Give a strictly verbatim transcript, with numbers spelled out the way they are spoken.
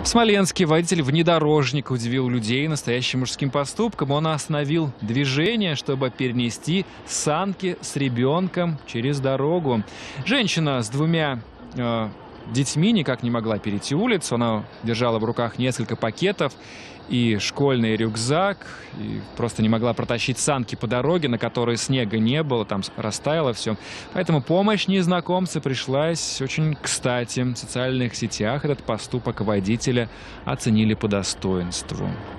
В Смоленске водитель внедорожника удивил людей настоящим мужским поступком. Он остановил движение, чтобы перенести санки с ребенком через дорогу. Женщина с двумя э, детьми никак не могла перейти улицу. Она держала в руках несколько пакетов и школьный рюкзак, и просто не могла протащить санки по дороге, на которой снега не было, там растаяло все. Поэтому помощь незнакомца пришлась очень кстати. В социальных сетях этот поступок водителя оценили по достоинству.